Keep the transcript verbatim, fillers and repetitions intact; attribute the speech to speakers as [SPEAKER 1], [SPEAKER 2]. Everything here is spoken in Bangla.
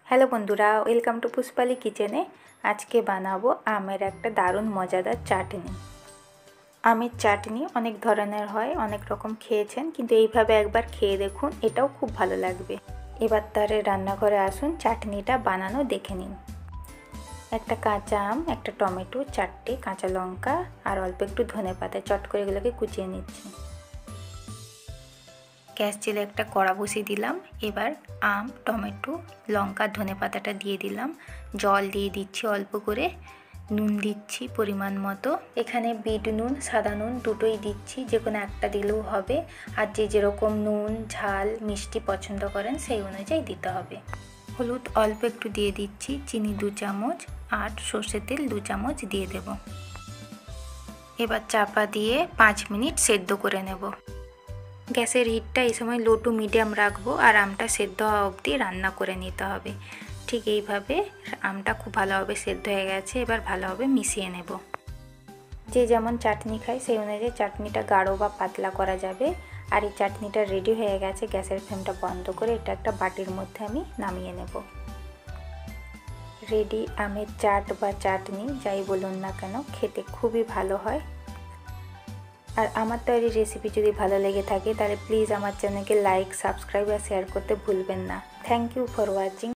[SPEAKER 1] হ্যালো বন্ধুরা, ওয়েলকাম টু পুষ্পালি কিচেনে। আজকে বানাবো আমের একটা দারুণ মজাদার চাটনি। আমের চাটনি অনেক ধরনের হয়, অনেক রকম খেয়েছেন, কিন্তু এইভাবে একবার খেয়ে দেখুন, এটাও খুব ভালো লাগবে। এবার তারে রান্নাঘরে আসুন, চাটনিটা বানানো দেখে নিন। একটা কাঁচা আম, একটা টমেটো, চারটে কাঁচা লঙ্কা আর অল্প একটু ধনেপাতা চট করে এগুলোকে কুচিয়ে নিচ্ছি। গ্যাস জেলে একটা কড়া বসিয়ে দিলাম। এবার আম, টমেটো, লঙ্কা, ধনেপাতাটা দিয়ে দিলাম। জল দিয়ে দিচ্ছি অল্প করে। নুন দিচ্ছি পরিমাণ মতো। এখানে বিট নুন, সাদা নুন দুটোই দিচ্ছি, যে কোনো একটা দিলেও হবে। আর যে যেরকম নুন, ঝাল, মিষ্টি পছন্দ করেন সেই অনুযায়ী দিতে হবে। হলুদ অল্প একটু দিয়ে দিচ্ছি, চিনি দু চামচ আর সর্ষের তেল দু চামচ দিয়ে দেব। এবার চাপা দিয়ে পাঁচ মিনিট সেদ্ধ করে নেব। গ্যাসের হিটটা এই সময় লো টু মিডিয়াম রাখবো আর আমটা সেদ্ধ হওয়া অবধি রান্না করে নিতে হবে। ঠিক এইভাবে আমটা খুব ভালোভাবে সেদ্ধ হয়ে গেছে, এবার ভালোভাবে মিশিয়ে নেব। যে যেমন চাটনি খায় সেই অনুযায়ী চাটনিটা গাঢ় বা পাতলা করা যাবে। আর এই চাটনিটা রেডি হয়ে গেছে। গ্যাসের ফ্লেমটা বন্ধ করে এটা একটা বাটির মধ্যে আমি নামিয়ে নেব। রেডি আমের চাট বা চাটনি, যাই বলুন না কেন, খেতে খুবই ভালো হয়। আর আমার তৈরি রেসিপি যদি ভালো লেগে থাকে তাহলে প্লিজ আমার চ্যানেলকে লাইক, সাবস্ক্রাইব আর শেয়ার করতে ভুলবেন না। Thank you for watching.